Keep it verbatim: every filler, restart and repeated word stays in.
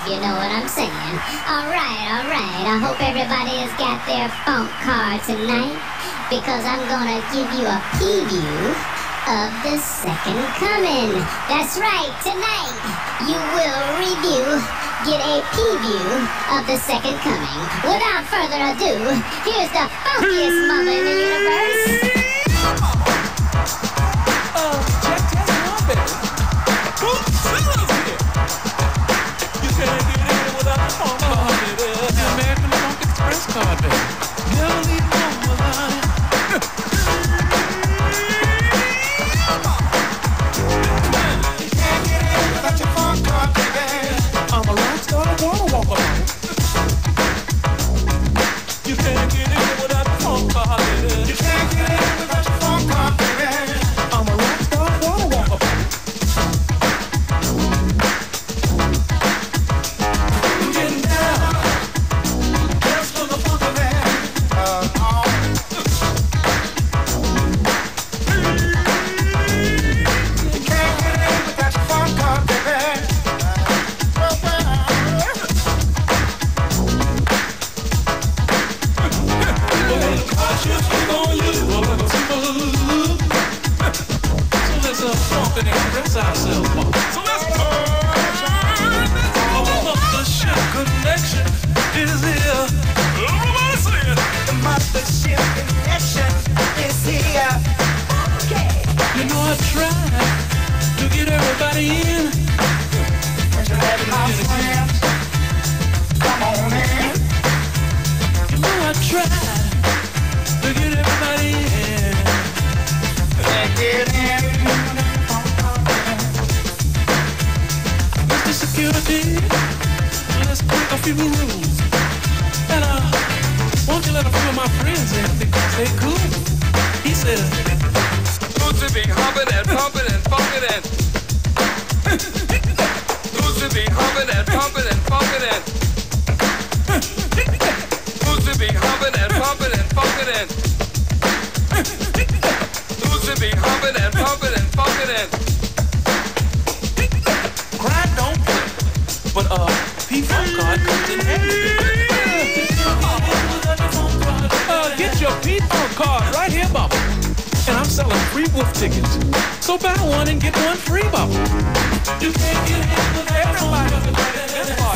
you know what I'm saying. Alright, alright, I hope everybody has got their funk card tonight, because I'm gonna give you a preview of the second coming. That's right, tonight you will review, get a preview of the second coming. Without further ado, here's the funkiest mother in the universe. Uh, check, check, one, baby. Bootsy's here. You can't get in without a phone call, baby. The American Funk Express card, baby. Never leave home without it. You can't get in without your phone card, baby. I'm a rock star, I wanna walk around. You can't get in without a phone call, baby. You can't get in without your phone call, baby. I'm a rock star, I wanna walk around. Getting down, just for the funk of it. Uh, oh. You can't get in without your phone call, baby. So let's uh, funk and express ourselves, Mom. So let's turn all of the ship connection is here. Everybody say it. The mothership connection is here. Okay. You know I tried to get everybody in. Let my friends come on in. You know I tried to get everybody in. Can't get in. Mister Security, let's break a few rules. And uh, won't you let a few of my friends in because they cool? He said, Bootsy be humping and pumping and funking and Bootsy be humping and pumping and funking and Bootsy be humping and pumping and funking and Bootsy be humping and pumping and funking and Crime don't play, but uh, P-Funk card comes in handy. Uh, get your P-Funk card right here, Bubba. And I'm selling free wolf tickets. So buy one and get one free, Bubba. You can't get in with everybody.